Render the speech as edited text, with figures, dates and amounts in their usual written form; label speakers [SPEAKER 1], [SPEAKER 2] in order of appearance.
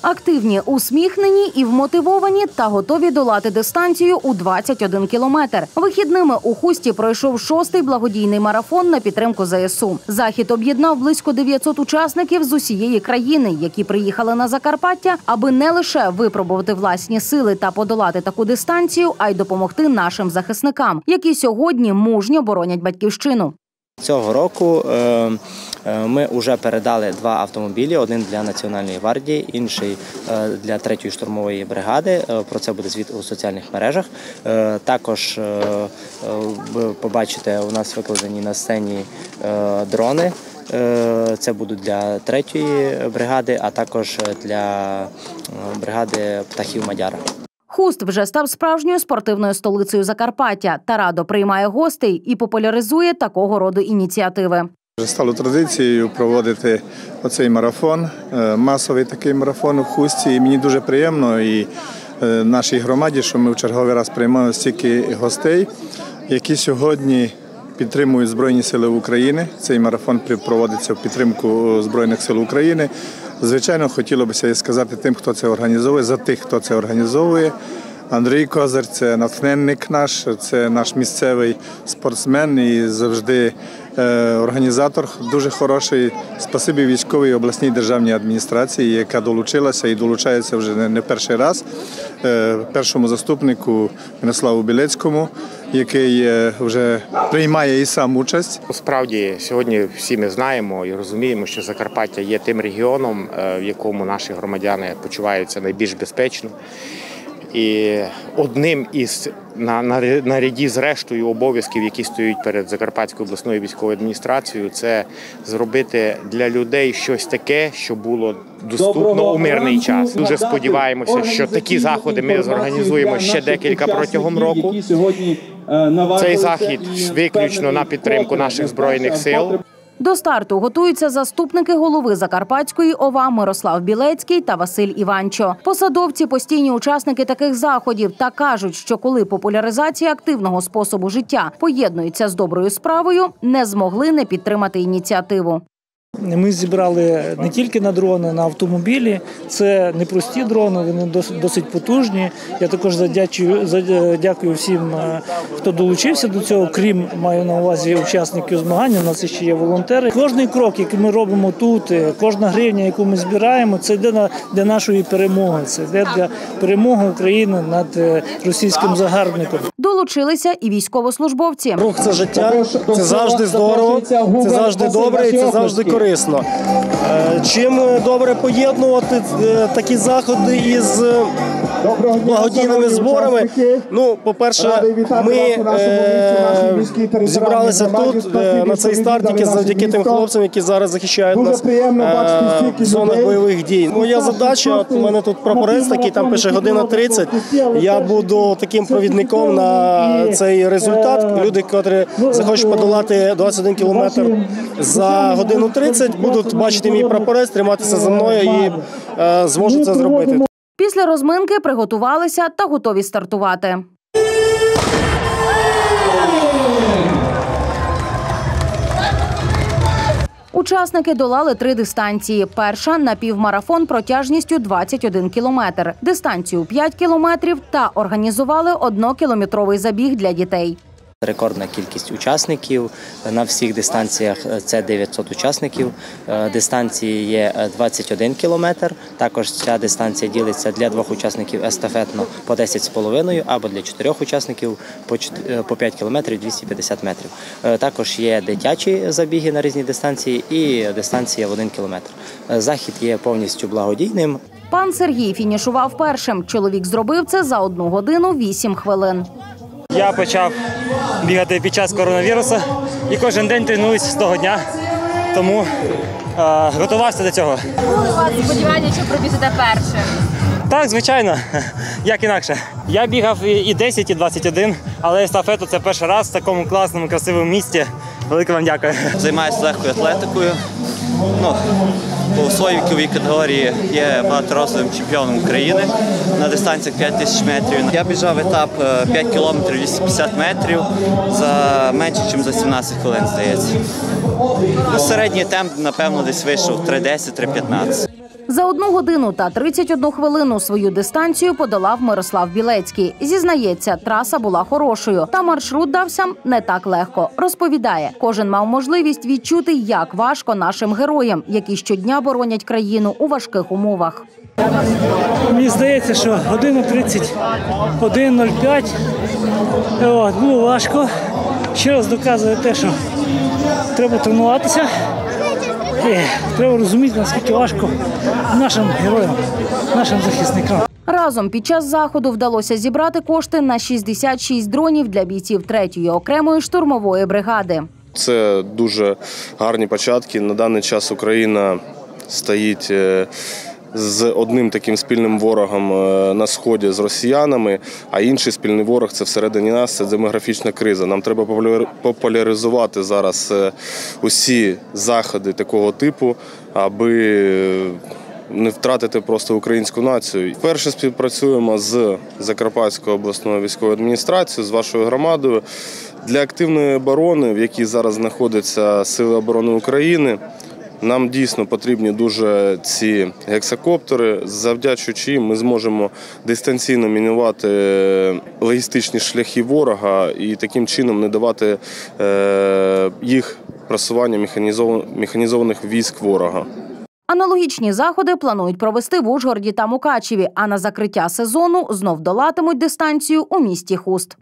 [SPEAKER 1] Активні, усміхнені і вмотивовані та готові долати дистанцію у 21 кілометр. Вихідними у Хусті пройшов 6-й благодійний марафон на підтримку ЗСУ. Захід об'єднав близько 900 учасників з усієї країни, які приїхали на Закарпаття, аби не лише випробувати власні сили та подолати таку дистанцію, а й допомогти нашим захисникам, які сьогодні мужньо боронять батьківщину.
[SPEAKER 2] Цього року ми вже передали 2 автомобілі, один для Національної гвардії, інший для 3-ї штурмової бригади. Про це буде звіт у соціальних мережах. Також ви побачите, у нас викладені на сцені дрони. Це будуть для 3-ї бригади, а також для бригади птахів Мадяра.
[SPEAKER 1] Хуст вже став справжньою спортивною столицею Закарпаття та радо приймає гостей і популяризує такого роду ініціативи.
[SPEAKER 3] Вже стало традицією проводити оцей марафон, масовий такий марафон у Хусті. І мені дуже приємно і нашій громаді, що ми в черговий раз приймаємо стільки гостей, які сьогодні підтримують Збройні Сили України. Цей марафон проводиться в підтримку Збройних Сил України. Звичайно, хотілося б сказати тим, хто це організовує, за тих, хто це організовує. Андрій Козир – це натхненник наш, це наш місцевий спортсмен і завжди організатор дуже хороший. Спасибі військовій обласній державній адміністрації, яка долучилася і долучається вже не перший раз, першому заступнику Мирославу Білецькому, який вже приймає і сам участь.
[SPEAKER 4] Справді, сьогодні всі ми знаємо і розуміємо, що Закарпаття є тим регіоном, в якому наші громадяни почуваються найбільш безпечно. І одним із на ряді з рештою обов'язків, які стоять перед Закарпатською обласною військовою адміністрацією, це зробити для людей щось таке, що було доступно у мирний час. Дуже сподіваємося, що такі заходи ми зорганізуємо ще декілька протягом року. Цей захід виключно на підтримку наших Збройних сил.
[SPEAKER 1] До старту готуються заступники голови Закарпатської ОВА Мирослав Білецький та Василь Іванчо. Посадовці – постійні учасники таких заходів та кажуть, що коли популяризація активного способу життя поєднується з доброю справою, не змогли не підтримати ініціативу.
[SPEAKER 5] Ми зібрали не тільки на дрони, на автомобілі. Це не прості дрони, вони досить потужні. Я також дякую всім, хто долучився до цього, крім, маю на увазі, учасників змагань, у нас ще є волонтери. Кожний крок, який ми робимо тут, кожна гривня, яку ми збираємо, це йде для нашої перемоги, це йде для перемоги України над російським загарбником.
[SPEAKER 1] Долучилися і військовослужбовці.
[SPEAKER 6] Рух – це життя, це завжди здорово, це завжди добре і це завжди корисно. Чим добре поєднувати такі заходи із благодійними зборами? Ну, по-перше, ми зібралися тут, на цей старт, тільки завдяки тим хлопцям, які зараз захищають нас в зонах бойових дій. Моя задача, от у мене тут прапорець такий, там пише година 30, я буду таким провідником на цей результат. Люди, котрі захочуть подолати 21 кілометр за годину 30, будуть бачити мій прапорець, триматися за мною і зможуть це зробити.
[SPEAKER 1] Після розминки приготувалися та готові стартувати. Учасники долали 3 дистанції. Перша – напівмарафон протяжністю 21 кілометр, дистанцію 5 кілометрів та організували 1-кілометровий забіг для дітей.
[SPEAKER 2] Рекордна кількість учасників на всіх дистанціях – це 900 учасників. Дистанції є 21 кілометр. Також ця дистанція ділиться для 2 учасників естафетно по 10,5 або для 4 учасників по 5 кілометрів 250 метрів. Також є дитячі забіги на різні дистанції і дистанція в 1 кілометр. Захід є повністю благодійним.
[SPEAKER 1] Пан Сергій фінішував першим. Чоловік зробив це за 1 годину 8 хвилин.
[SPEAKER 7] Я почав бігати під час коронавірусу і кожен день тренуюсь з того дня, тому готувався до цього.
[SPEAKER 8] Були у вас сподівання, що пробіжите першим?
[SPEAKER 7] Так, звичайно. Як інакше. Я бігав і 10, і 21, але естафету – це перший раз в такому класному, красивому місті. Велике вам дякую.
[SPEAKER 9] Займаюся легкою атлетикою. У своїй віковій категорії є багаторазовим чемпіоном України на дистанціях 5000 метрів. Я біжав етап 5 кілометрів 250 метрів за менше, ніж за 17 хвилин, здається. Середній темп, напевно, десь вийшов 3:10-3:15.
[SPEAKER 1] За 1 годину та 31 хвилину свою дистанцію подолав Мирослав Білецький. Зізнається, траса була хорошою, та маршрут дався не так легко. Розповідає, кожен мав можливість відчути, як важко нашим героям, які щодня боронять країну у важких умовах.
[SPEAKER 5] Мені здається, що 1:31:05 було важко. Ще раз доказує те, що треба тренуватися. І треба розуміти, наскільки важко нашим героям, нашим захисникам.
[SPEAKER 1] Разом під час заходу вдалося зібрати кошти на 66 дронів для бійців 3-ї окремої штурмової бригади.
[SPEAKER 10] Це дуже гарні початки. На даний час Україна стоїть з одним таким спільним ворогом на сході з росіянами, а інший спільний ворог – це всередині нас, це демографічна криза. Нам треба популяризувати зараз усі заходи такого типу, аби не втратити просто українську націю. Вперше співпрацюємо з Закарпатською обласною військовою адміністрацією, з вашою громадою. Для активної оборони, в якій зараз знаходяться Сили оборони України, нам дійсно потрібні дуже ці гексакоптери, завдячуючи їм ми зможемо дистанційно мінувати логістичні шляхи ворога і таким чином не давати їх просування механізованих військ ворога.
[SPEAKER 1] Аналогічні заходи планують провести в Ужгороді та Мукачеві, а на закриття сезону знов долатимуть дистанцію у місті Хуст.